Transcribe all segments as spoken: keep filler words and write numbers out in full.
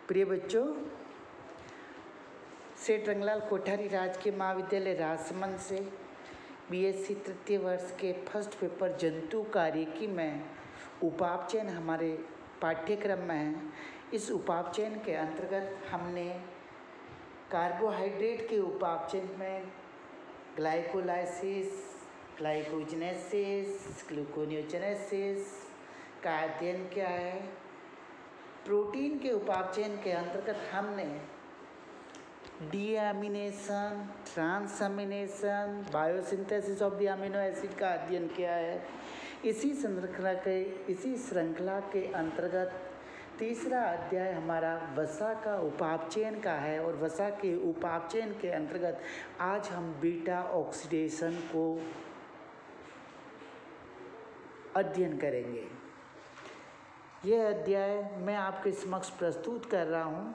प्रिय बच्चों, सेठ रंगलाल कोठारी राजकीय महाविद्यालय राजसमंद से बीएससी तृतीय वर्ष के फर्स्ट पेपर जंतु कार्यकी में उपापचयन हमारे पाठ्यक्रम में है। इस उपापचयन के अंतर्गत हमने कार्बोहाइड्रेट के उपापचयन में ग्लाइकोलाइसिस, ग्लाइकोजेनेसिस, ग्लूकोनियोजेनेसिस का अध्ययन किया है। प्रोटीन के उपापचयन के अंतर्गत हमने deamination, transamination, biosynthesis of the amino acid का अध्ययन किया है। इसी श्रृंखला के इसी श्रृंखला के अंतर्गत तीसरा अध्याय हमारा वसा का उपापचयन का है और वसा के उपापचयन के अंतर्गत आज हम बीटा ऑक्सीडेशन को अध्ययन करेंगे। यह अध्याय मैं आपके समक्ष प्रस्तुत कर रहा हूँ।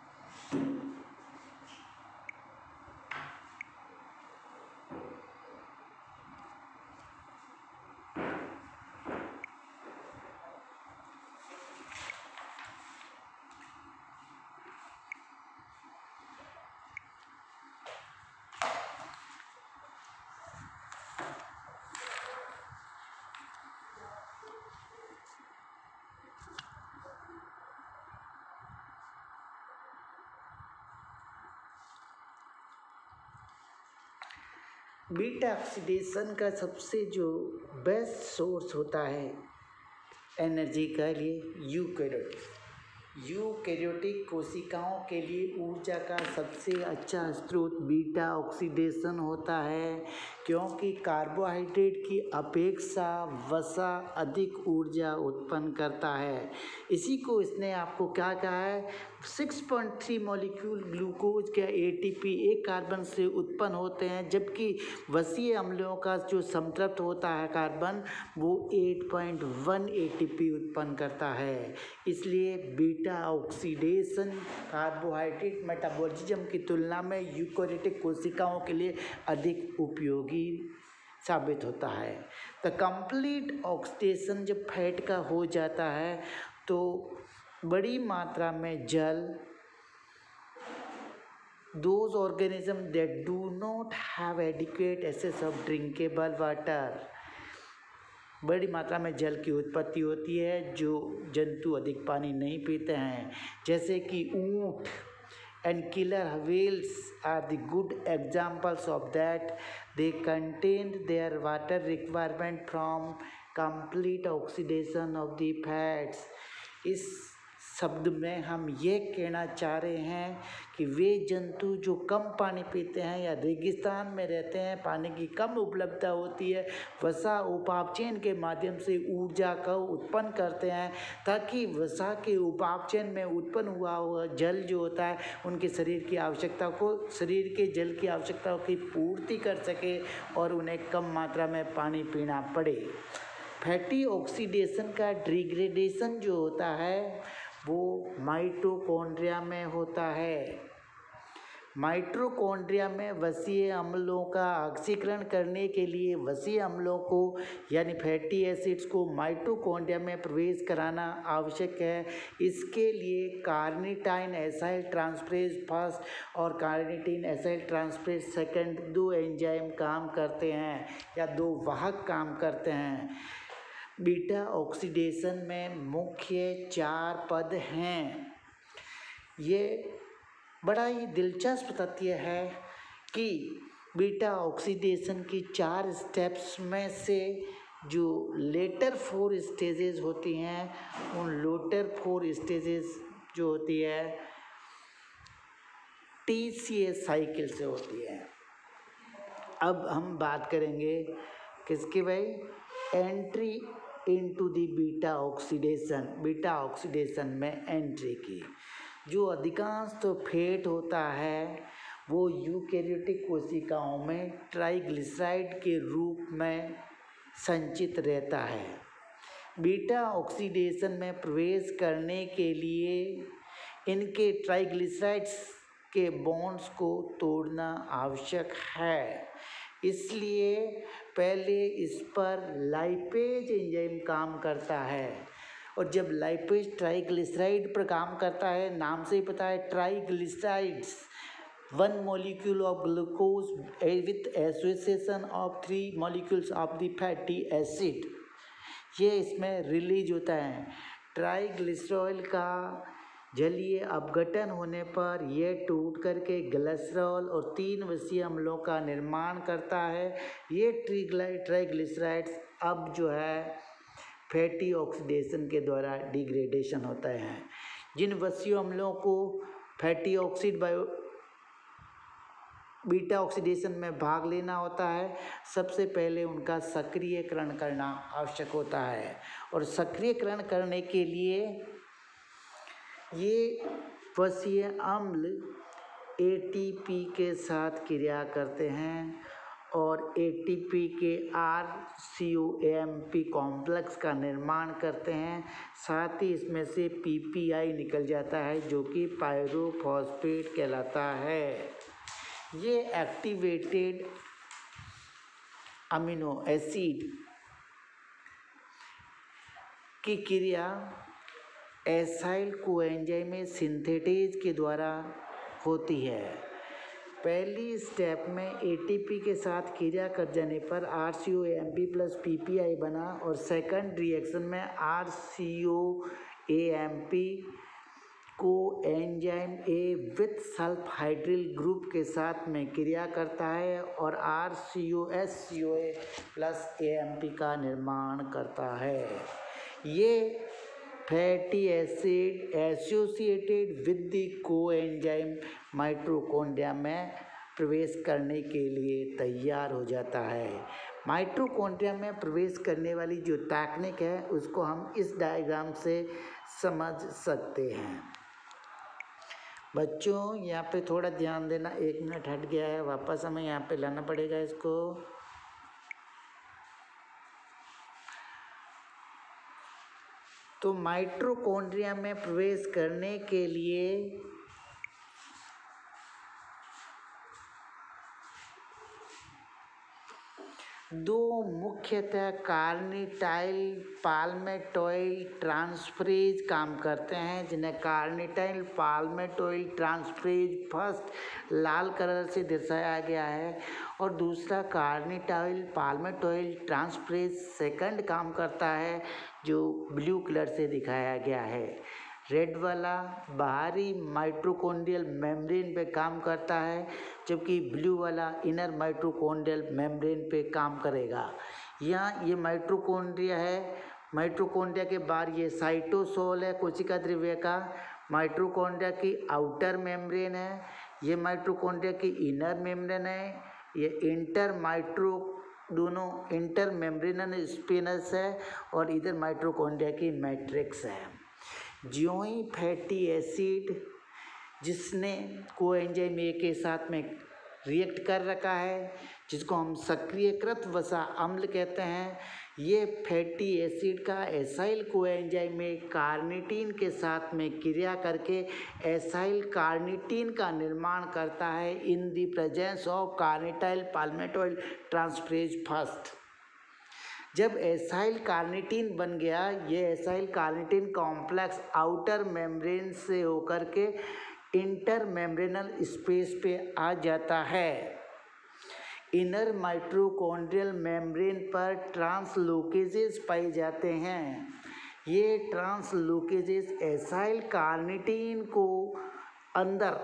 बीटा ऑक्सीडेशन का सबसे जो बेस्ट सोर्स होता है एनर्जी के लिए यूकैरियोटिक यूकैरियोटिक कोशिकाओं के लिए ऊर्जा का सबसे अच्छा स्रोत बीटा ऑक्सीडेशन होता है, क्योंकि कार्बोहाइड्रेट की अपेक्षा वसा अधिक ऊर्जा उत्पन्न करता है। इसी को इसने आपको क्या कहा है, छह पॉइंट तीन मॉलिक्यूल ग्लूकोज के एटीपी एक कार्बन से उत्पन्न होते हैं, जबकि वसीय अम्लों का जो संतृप्त होता है कार्बन वो आठ पॉइंट एक एटीपी उत्पन्न करता है। इसलिए बीटा ऑक्सीडेशन कार्बोहाइड्रेट मेटाबॉलिज्म की तुलना में यूकैरियोटिक कोशिकाओं के लिए अधिक उपयोगी साबित होता है। तो कंप्लीट ऑक्सीडेशन जब फैट का हो जाता है तो बड़ी मात्रा में जल, those organisms that do not have adequate access of drinkable water, बड़ी मात्रा में जल की उत्पत्ति होती है जो जंतु अधिक पानी नहीं पीते हैं, जैसे कि ऊँट and killer whales are the good examples of that. They contained their water requirement from complete oxidation of the fats. इस शब्द में हम ये कहना चाह रहे हैं कि वे जंतु जो कम पानी पीते हैं या रेगिस्तान में रहते हैं, पानी की कम उपलब्धता होती है, वसा उपापचयन के माध्यम से ऊर्जा का उत्पन्न करते हैं, ताकि वसा के उपापचयन में उत्पन्न हुआ हुआ जल जो होता है उनके शरीर की आवश्यकता को शरीर के जल की आवश्यकताओं की पूर्ति कर सके और उन्हें कम मात्रा में पानी पीना पड़े। फैटी ऑक्सीडेशन का डिग्रेडेशन जो होता है वो माइटोकॉन्ड्रिया में होता है। माइटोकॉन्ड्रिया में वसीय अम्लों का ऑक्सीकरण करने के लिए वसीय अम्लों को यानी फैटी एसिड्स को माइटोकॉन्ड्रिया में प्रवेश कराना आवश्यक है। इसके लिए कार्निटाइन एसाइल ट्रांसफरेज फर्स्ट और कार्निटीन एसाइल ट्रांसफरेज सेकंड दो एंजाइम काम करते हैं या दो वाहक काम करते हैं। बीटा ऑक्सीडेशन में मुख्य चार पद हैं। ये बड़ा ही दिलचस्प तथ्य है कि बीटा ऑक्सीडेशन की चार स्टेप्स में से जो लेटर फोर स्टेजेस होती हैं, उन लेटर फोर स्टेजेस जो होती है टी सी एस साइकिल से होती है। अब हम बात करेंगे किसकी भाई, entry into the beta oxidation, beta oxidation में एंट्री की। जो अधिकांश तो फैट होता है वो यूकैरियोटिक कोशिकाओं में ट्राइग्लिसराइड के रूप में संचित रहता है। बीटा ऑक्सीडेशन में प्रवेश करने के लिए इनके ट्राइग्लिसराइड्स के बॉन्ड्स को तोड़ना आवश्यक है। इसलिए पहले इस पर लाइपेज एंजाइम काम करता है और जब लाइपेज ट्राइग्लिसराइड पर काम करता है, नाम से ही पता है triglycerides, one molecule of glucose with association of three molecules of the fatty acid, ये इसमें रिलीज होता है। ट्राइग्लिसरॉल का जलीय अपघटन होने पर यह टूट करके ग्लिसरॉल और तीन वसीय अम्लों का निर्माण करता है। ये ट्राइग्लिसराइड्स अब जो है फैटी ऑक्सीडेशन के द्वारा डिग्रेडेशन होता है। जिन वसीय अम्लों को fatty oxide bio beta oxidation में भाग लेना होता है, सबसे पहले उनका सक्रियकरण करना आवश्यक होता है। और सक्रियकरण करने के लिए ये वसीय अम्ल ए टी पी के साथ क्रिया करते हैं और ए टी पी के R C O A M P complex का निर्माण करते हैं। साथ ही इसमें से पी पी आई निकल जाता है जो कि पायरोफॉस्फेट कहलाता है। ये एक्टिवेटेड अमीनो एसिड की क्रिया एसाइल कोएंजाइम सिंथेटेज के द्वारा होती है। पहली स्टेप में ए टी पी के साथ क्रिया कर जाने पर R C O A M P plus P P I बना और सेकंड रिएक्शन में R C O A M P को enzyme A with sulphydryl group के साथ में क्रिया करता है और R C O S C O A plus A M P का निर्माण करता है। ये fatty acid associated with the coenzyme mitochondria में प्रवेश करने के लिए तैयार हो जाता है। माइटोकॉन्ड्रिया में प्रवेश करने वाली जो तकनीक है उसको हम इस डायग्राम से समझ सकते हैं। बच्चों यहाँ पे थोड़ा ध्यान देना, एक मिनट हट गया है, वापस हमें यहाँ पे लाना पड़ेगा इसको। तो माइटोकॉन्ड्रिया में प्रवेश करने के लिए दो मुख्यतः कार्निटाइल पाल्मेटोइल ट्रांसफरेज काम करते हैं, जिन्हें कार्निटाइल पाल्मेटोइल ट्रांसफरेज फर्स्ट लाल कलर से दर्शाया गया है और दूसरा कार्निटाइल पाल्मेटोइल ट्रांसफरेज सेकंड काम करता है जो ब्लू कलर से दिखाया गया है। रेड वाला बाहरी माइटोकॉन्ड्रियल मेम्ब्रेन पे काम करता है जबकि ब्लू वाला इनर माइटोकॉन्ड्रियल मेम्ब्रेन पे काम करेगा। यहाँ ये माइटोकॉन्ड्रिया है, माइटोकॉन्ड्रिया के बाहर ये साइटोसोल है कोशिका द्रव्य का, माइटोकॉन्ड्रिया की आउटर मेम्ब्रेन है, ये माइटोकॉन्ड्रिया की इनर मेम्ब्रेन है, ये इंटर माइट्रो दोनों इंटर मेम्ब्रेनल स्पेनस है और इधर माइटोकॉन्ड्रिया की मैट्रिक्स है। ज्यों ही फैटी एसिड जिसने कोएंजाइम ए के साथ में रिएक्ट कर रखा है, जिसको हम सक्रियकृत वसा अम्ल कहते हैं, ये फैटी एसिड का एसाइल कोएंजाइम में कार्निटीन के साथ में क्रिया करके एसाइल कार्निटीन का निर्माण करता है in the presence of carnityl palmitoyl transferase first. जब एसाइल कार्निटीन बन गया, ये acyl carnitine complex outer membrane से होकर के इंटर मेम्ब्रेनल स्पेस पे आ जाता है। इनर माइटोकॉन्ड्रियल मेम्ब्रेन पर ट्रांसलोकेजेस पाए जाते हैं। ये ट्रांसलोकेजेस एसाइल कार्निटीन को अंदर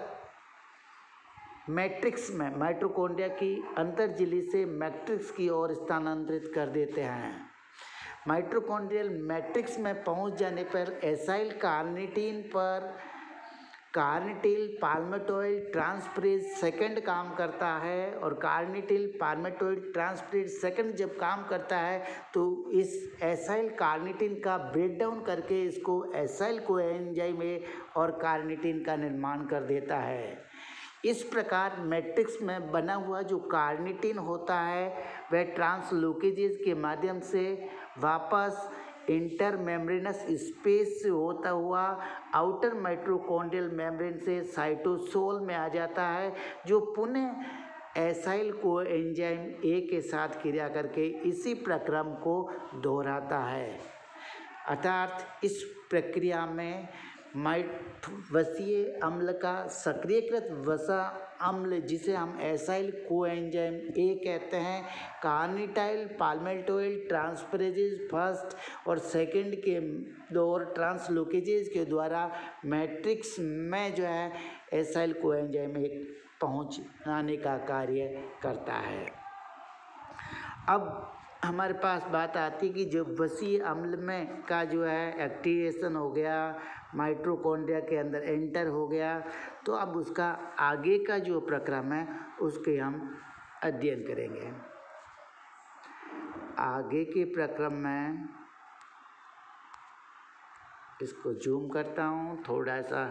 मैट्रिक्स में माइटोकॉन्ड्रिया की अंतर्झिल्ली से मैट्रिक्स की ओर स्थानांतरित कर देते हैं। माइटोकॉन्ड्रियल मैट्रिक्स में पहुंच जाने पर एसाइल कार्निटीन पर कार्निटिल पाल्मेटोइल ट्रांसफरेज सेकंड काम करता है और कार्निटिल पाल्मेटोइल ट्रांसफरेज सेकंड जब काम करता है तो इस एसाइल कार्निटीन का ब्रेकडाउन करके इसको एसाइल कोएंजाइम और कार्निटीन का निर्माण कर देता है। इस प्रकार मैट्रिक्स में बना हुआ जो कार्निटीन होता है वह ट्रांसलोकेजेज के माध्यम से वापस इंटर मेम्ब्रेनस स्पेस से होता हुआ आउटर माइटोकॉन्ड्रियल मेम्ब्रेन से साइटोसोल में आ जाता है, जो पुनः एसाइल कोएंजाइम ए के साथ क्रिया करके इसी प्रक्रम को दोहराता है। अर्थात इस प्रक्रिया में माइटोवसीय अम्ल का सक्रियकृत वसा अम्ल, जिसे हम एसाइल कोएंजाइम ए कहते हैं, कार्निटाइल पाल्मिटोइल ट्रांसफरेजेज फर्स्ट और सेकंड के दौर ट्रांसलोकेजेज के द्वारा मैट्रिक्स में जो है एसाइल कोएंजाइम एक पहुंचाने का कार्य करता है। अब हमारे पास बात आती है कि जो वसीय अम्ल में का जो है एक्टिवेशन हो गया, माइटोकॉन्ड्रिया के अंदर एंटर हो गया, तो अब उसका आगे का जो प्रक्रम है उसके हम अध्ययन करेंगे। आगे के प्रक्रम में इसको जूम करता हूँ, थोड़ा सा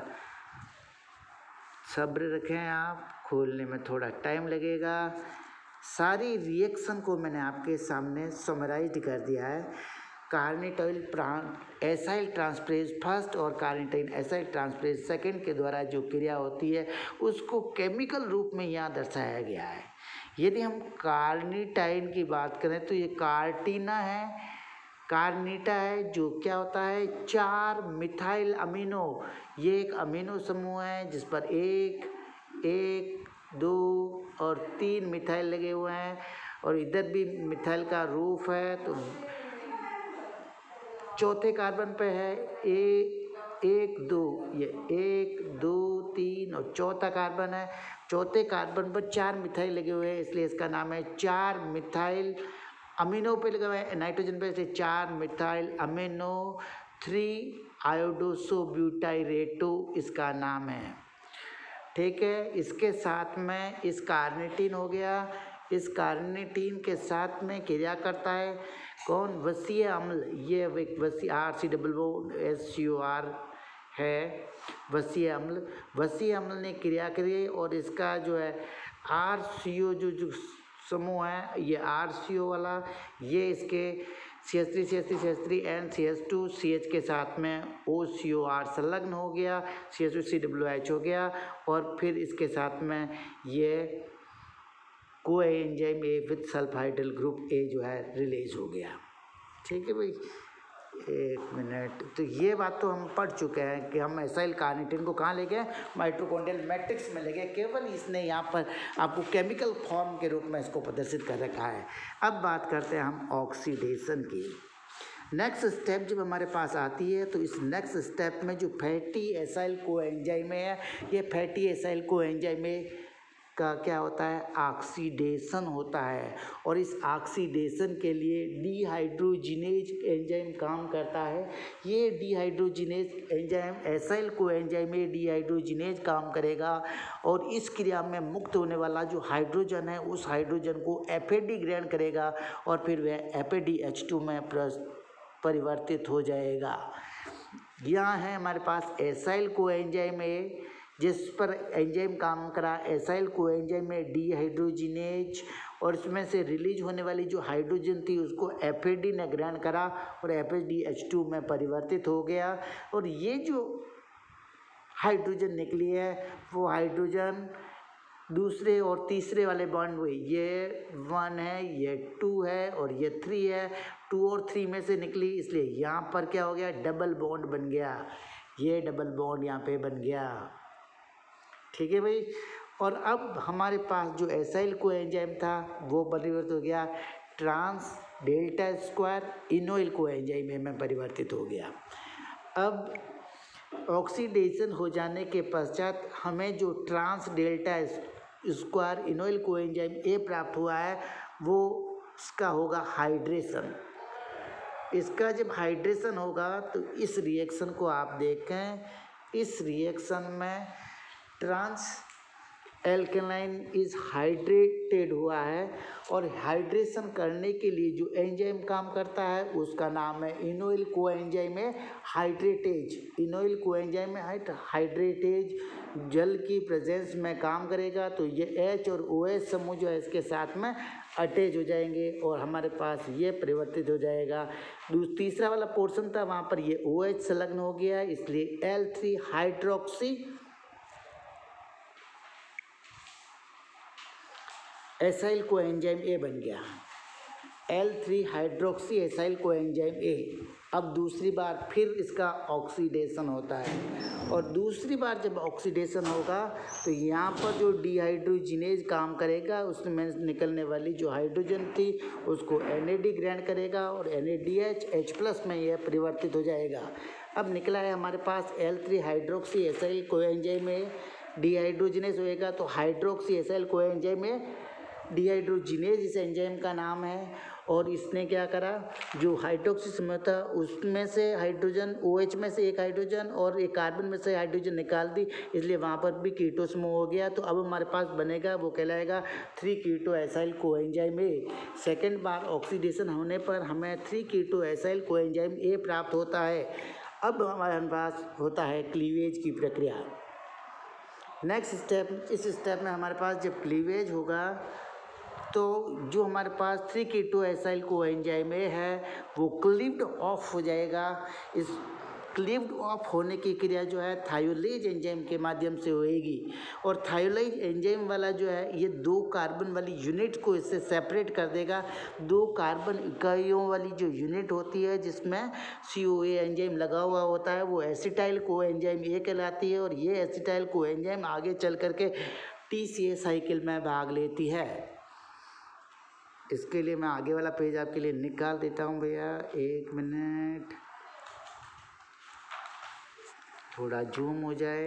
सब्र रखें, आप खोलने में थोड़ा टाइम लगेगा। सारी रिएक्शन को मैंने आपके सामने समराइज कर दिया है। कार्निटाइल एसाइल ट्रांसफरेज फर्स्ट और कार्निटाइल एसाइल ट्रांसफरेज सेकंड के द्वारा जो क्रिया होती है उसको केमिकल रूप में यहाँ दर्शाया गया है। यदि हम कार्निटाइन की बात करें तो ये कार्टिना है, कार्निटा है, जो क्या होता है चार मिथाइल अमीनो, ये एक अमीनो समूह है जिस पर एक एक दो और तीन मिथाइल लगे हुए हैं और इधर भी मिथाइल का रूप है, तो चौथे कार्बन पे है ए एक दो, ये एक दो तीन और चौथा कार्बन है। चौथे कार्बन पर चार मिथाइल लगे हुए हैं, इसलिए इसका नाम है चार मिथाइल अमीनो पे लगा हुआ है, नाइट्रोजन पे, इसलिए चार मिथाइल अमीनो थ्री आयोडोसोब्यूटाइरेटो इसका नाम है। ठीक है, इसके साथ में इस कार्निटीन हो गया, इस कार्निटीन के साथ में क्रिया करता है कौन, वसीय अम्ल, ये एक वसीय R C double O S C O R है वसीय अम्ल। वसीय अम्ल ने क्रिया करी और इसका जो है आर सी ओ जो जो समूह है, ये आर सी ओ वाला, ये इसके C H three C H three C H three and C H two C H के साथ में ओ सी ओ आर संलग्न हो गया, C H two C W H हो गया और फिर इसके साथ में ये coenzyme A with sulphydryl group A जो है रिलीज हो गया। ठीक है भाई, एक मिनट, तो ये बात तो हम पढ़ चुके हैं कि हम एसाइल कार्निटीन को कहाँ ले गए, माइटोकॉन्ड्रियल मैट्रिक्स में ले गए, केवल इसने यहाँ पर आपको केमिकल फॉर्म के रूप में इसको प्रदर्शित कर रखा है। अब बात करते हैं हम ऑक्सीडेशन की। नेक्स्ट स्टेप जब हमारे पास आती है तो इस नेक्स्ट स्टेप में जो फैटी एसाइल कोएंजाइम है, ये फैटी एसाइल कोएंजाइम का क्या होता है, ऑक्सीडेशन होता है और इस ऑक्सीडेशन के लिए डीहाइड्रोजिनेज एंजाइम काम करता है। ये डीहाइड्रोजिनेज एंजाइम एसाइल कोएंजाइम में डीहाइड्रोजिनेज काम करेगा और इस क्रिया में मुक्त होने वाला जो हाइड्रोजन है उस हाइड्रोजन को एफ ए डी ग्रहण करेगा और फिर वह F A D H two में परिवर्तित हो जाएगा। यहाँ है हमारे पास एसाइल कोएंजाइम ए, जिस पर एंजाइम काम करा, एसाइल कोएंजाइम में डीहाइड्रोजिनेज, और इसमें से रिलीज होने वाली जो हाइड्रोजन थी उसको एफ ए डी ने ग्रहण करा और F A D H two में परिवर्तित हो गया और ये जो हाइड्रोजन निकली है वो हाइड्रोजन दूसरे और तीसरे वाले बॉन्ड हुए, ये वन है, ये टू है और ये थ्री है, टू और थ्री में से निकली, इसलिए यहाँ पर क्या हो गया, डबल बॉन्ड बन गया, ये डबल बॉन्ड यहाँ पे बन गया। ठीक है भाई, और अब हमारे पास जो एसाइल कोएंजाइम था वो परिवर्तित हो गया trans delta square enoyl coenzyme में परिवर्तित हो गया। अब ऑक्सीडेशन हो जाने के पश्चात हमें जो trans delta square enoyl coenzyme A प्राप्त हुआ है वो इसका होगा हाइड्रेशन। इसका जब हाइड्रेशन होगा तो इस रिएक्शन को आप देखें, इस रिएक्शन में ट्रांस एल्केलाइन इज हाइड्रेटेड हुआ है और हाइड्रेशन करने के लिए जो एंजाइम काम करता है उसका नाम है इनोइल कोएंजाइम हाइड्रेटेज। इनोइल कोएंजाइम हाइड्रेटेज जल की प्रेजेंस में काम करेगा तो ये H और OH समूह जो है इसके साथ में अटैच हो जाएंगे और हमारे पास ये परिवर्तित हो जाएगा। तीसरा वाला पोर्शन था वहाँ पर ये OH संलग्न हो गया, इसलिए L three hydroxy acyl coenzyme A बन गया। L three hydroxy acyl coenzyme A. अब दूसरी बार फिर इसका ऑक्सीडेशन होता है और दूसरी बार जब ऑक्सीडेशन होगा तो यहाँ पर जो डिहाइड्रोजिनेज काम करेगा उसमें निकलने वाली जो हाइड्रोजन थी उसको एन ए डी ग्रहण करेगा और N A D H H plus में यह परिवर्तित हो जाएगा। अब निकला है हमारे पास L three hydroxy acyl coenzyme में डिहाइड्रोजिनेज होएगा तो हाइड्रोक्सी एसाइल कोएंजाइम में डिहाइड्रोजिनेज इस एंजाइम का नाम है। और इसने क्या करा, जो हाइड्रोक्सी समूह था उसमें से हाइड्रोजन OH में से एक हाइड्रोजन और एक कार्बन में से हाइड्रोजन निकाल दी, इसलिए वहाँ पर भी कीटो समूह हो गया। तो अब हमारे पास बनेगा वो कहलाएगा three keto acyl coenzyme A. Second बार ऑक्सीडेशन होने पर हमें three keto acyl coenzyme A प्राप्त होता है। अब हमारे पास होता है क्लीवेज की प्रक्रिया। नेक्स्ट स्टेप, इस स्टेप में हमारे पास जब क्लीवेज होगा तो जो हमारे पास three keto acyl coenzyme A है वो क्लीव्ड ऑफ हो जाएगा। इस क्लीव्ड ऑफ होने की क्रिया जो है थायोलेज एंजाइम के माध्यम से होएगी और थायोलेज एंजाइम वाला जो है ये दो कार्बन वाली यूनिट को इससे सेपरेट कर देगा। दो कार्बन इकाइयों वाली जो यूनिट होती है जिसमें सी ओ ए एंजाइम लगा हुआ होता है वो एसिटाइल कोएंजाइम ए कहलाती है और ये एसिटाइल कोएंजाइम आगे चल करके टी सी ए साइकिल में भाग लेती है। इसके लिए मैं आगे वाला पेज आपके लिए निकाल देता हूँ भैया, एक मिनट, थोड़ा जूम हो जाए।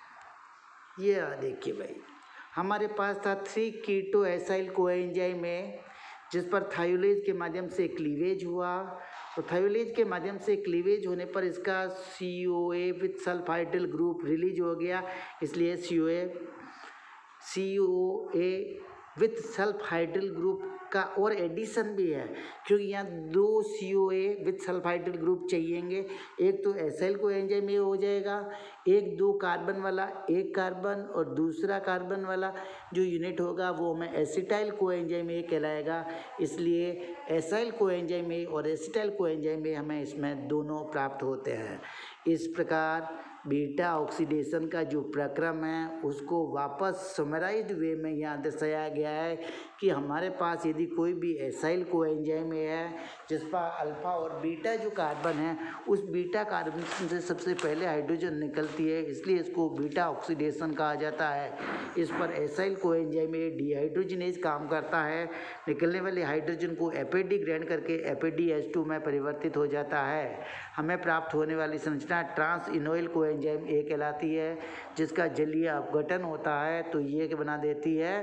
ये देखिए भाई, हमारे पास था थ्री कीटो एसाइल कोएंजाइम में जिस पर थायोलेज के माध्यम से क्लीवेज हुआ। तो थायोलेज के माध्यम से क्लीवेज होने पर इसका C O A with sulphydryl group release हो गया, इसलिए सी O A C O A with sulphydryl group का और एडिशन भी है क्योंकि यहाँ दो सी O A with sulphydryl group चाहिएंगे। एक तो एसाइल कोएंजाइम ए हो जाएगा, एक दो कार्बन वाला एक कार्बन और दूसरा कार्बन वाला जो यूनिट होगा वो हमें एसिटाइल कोएंजाइम ए कहलाएगा। इसलिए एसाइल कोएंजाइम ए और एसिटाइल कोएंजाइम ए हमें इसमें दोनों प्राप्त होते हैं। इस प्रकार बीटा ऑक्सीडेशन का जो प्रक्रम है उसको वापस समराइज्ड वे में यहाँ दर्शाया गया है कि हमारे पास यदि कोई भी एसाइल कोएंजाइम है जिस पर अल्फा और बीटा जो कार्बन है उस बीटा कार्बन से सबसे पहले हाइड्रोजन निकलती है, इसलिए इसको बीटा ऑक्सीडेशन कहा जाता है। इस पर एसाइल कोएंजाइम डिहाइड्रोजिनेज काम करता है, निकलने वाले हाइड्रोजन को एफ ए डी ग्रहण करके F A D H two में परिवर्तित हो जाता है। हमें प्राप्त होने वाली संरचना ट्रांस इनोइल कोएंजाइम ए कहलाती है जिसका जलीय अपघटन होता है तो ये बना देती है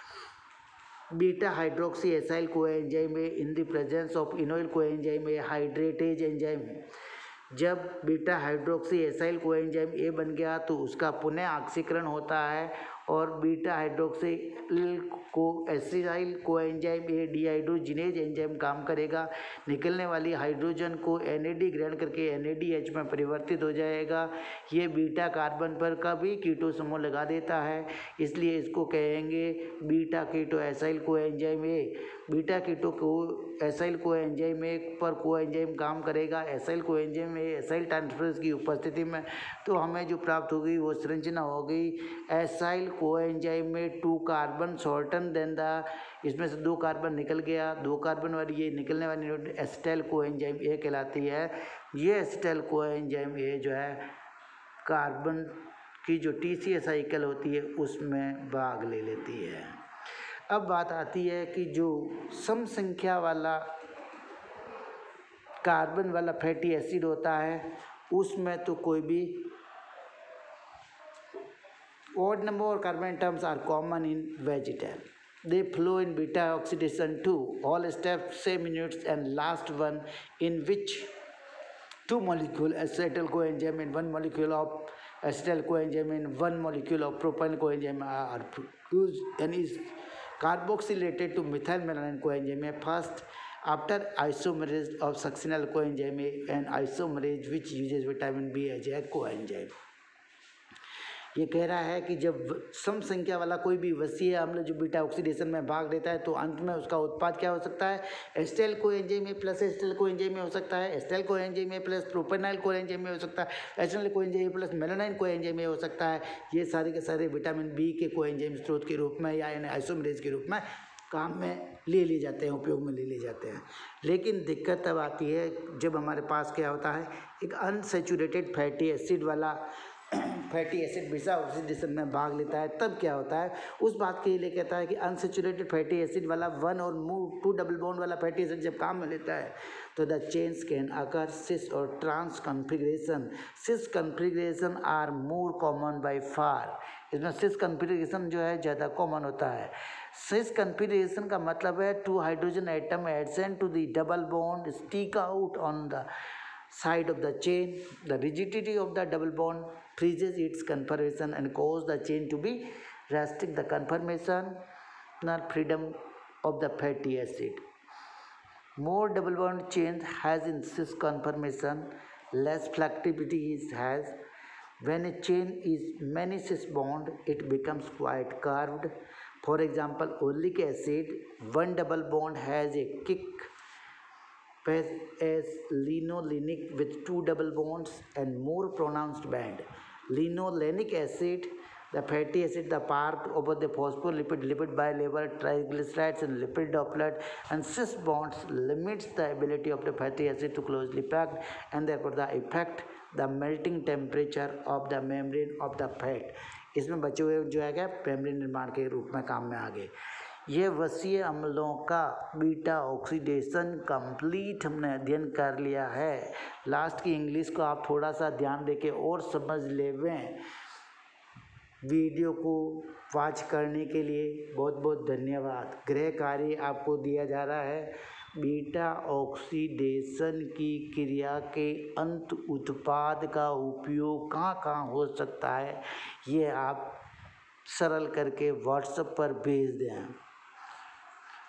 beta hydroxy acyl coenzyme A in the presence of enoyl coenzyme A hydratase enzyme. जब beta hydroxy acyl coenzyme A बन गया तो उसका पुनः ऑक्सीकरण होता है और बीटा हाइड्रोक्सी को acetyl coenzyme A dehydrogenase enzyme काम करेगा, निकलने वाली हाइड्रोजन को एन ए डी ग्रहण करके एन ए डी एच में परिवर्तित हो जाएगा। ये बीटा कार्बन पर का भी कीटो समूह लगा देता है, इसलिए इसको कहेंगे beta keto acyl coenzyme A. Beta keto को एसाइल कोएंजाइम ए पर कोएंजाइम काम करेगा acyl coenzyme A acyl transferase की उपस्थिति में, तो हमें जो प्राप्त होगी वो संरचना होगी एसाइल कोएंजाइम में two carbon shorten than the, इसमें से दो कार्बन निकल गया, दो कार्बन वाली ये निकलने वाली यूनिट एसिटाइल कोएंजाइम ए कहलाती है। ये एसिटाइल कोएंजाइम ए जो है कार्बन की जो टी सी ए साइकिल होती है उसमें भाग ले लेती है। अब बात आती है कि जो सम संख्या वाला कार्बन वाला फैटी एसिड होता है उसमें तो कोई भी odd number of carbon atoms are common in vegetal. They flow in beta oxidation too. All steps same units and last one in which two molecule acetyl coenzyme and one molecule of acetyl coenzyme and one molecule of propyl coenzyme are used and is carboxylated to methyl melanin coenzyme first after isomerase of succinyl coenzyme and isomerase which uses vitamin B as a coenzyme. ये कह रहा है कि जब सम संख्या वाला कोई भी वसीय अम्ल जो बीटा ऑक्सीडेशन में भाग लेता है तो अंत में उसका उत्पाद क्या हो सकता है, acetyl coenzyme A plus acetyl coenzyme में हो सकता है, acetyl coenzyme A plus propionyl coenzyme में हो सकता है, acetyl coenzyme plus malonyl coenzyme में हो सकता है। ये सारे के सारे विटामिन बी के कोएंजाइम स्रोत के रूप में या आइसोमरेज के रूप में काम में ले लिए जाते हैं, उपयोग में ले लिए जाते हैं। लेकिन दिक्कत तब आती है जब हमारे पास क्या होता है, एक अनसैचुरेटेड फैटी एसिड वाला फैटी एसिड बिसा ऑक्सीडेशन में भाग लेता है। तब क्या होता है, उस बात के लिए कहता है कि अनसैचुरेटेड फैटी एसिड वाला वन और मूव टू डबल बॉन्ड वाला फैटी एसिड जब काम में लेता है तो the chains can occur cis और trans configuration. Cis configuration are more common by far. इसमें सिस कन्फिग्रेशन जो है ज़्यादा कॉमन होता है। सिस कन्फिग्रेशन का मतलब है two hydrogen atom adjacent to the double bond stick out on the side of the chain. The rigidity of the double bond freezes its conformation and cause the chain to be restrict the conformational freedom of the fatty acid. More double bond chain has in cis conformation, less flexibility is has. When a chain is many cis bond, it becomes quite curved. For example, oleic acid, one double bond has a kick as linolenic with two double bonds and more pronounced band. Linolenic acid, the fatty acid, the part over the phospholipid, lipid bilayer, triglycerides and lipid droplet and cis bonds limits the ability of the fatty acid to closely packed and therefore the effect the melting temperature of the membrane of the fat. इसमें बचे हुए जो है क्या membrane निर्माण के रूप में काम में आ गए। ये वसीय अम्लों का बीटा ऑक्सीडेशन कंप्लीट हमने अध्ययन कर लिया है। लास्ट की इंग्लिश को आप थोड़ा सा ध्यान देके और समझ लेवें। वीडियो को वॉच करने के लिए बहुत बहुत धन्यवाद। गृह कार्य आपको दिया जा रहा है, बीटा ऑक्सीडेशन की क्रिया के अंत उत्पाद का उपयोग कहाँ कहाँ हो सकता है, ये आप सरल करके व्हाट्सएप पर भेज दें।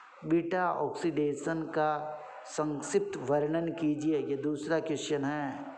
बीटा ऑक्सीडेशन का संक्षिप्त वर्णन कीजिए, ये दूसरा क्वेश्चन है।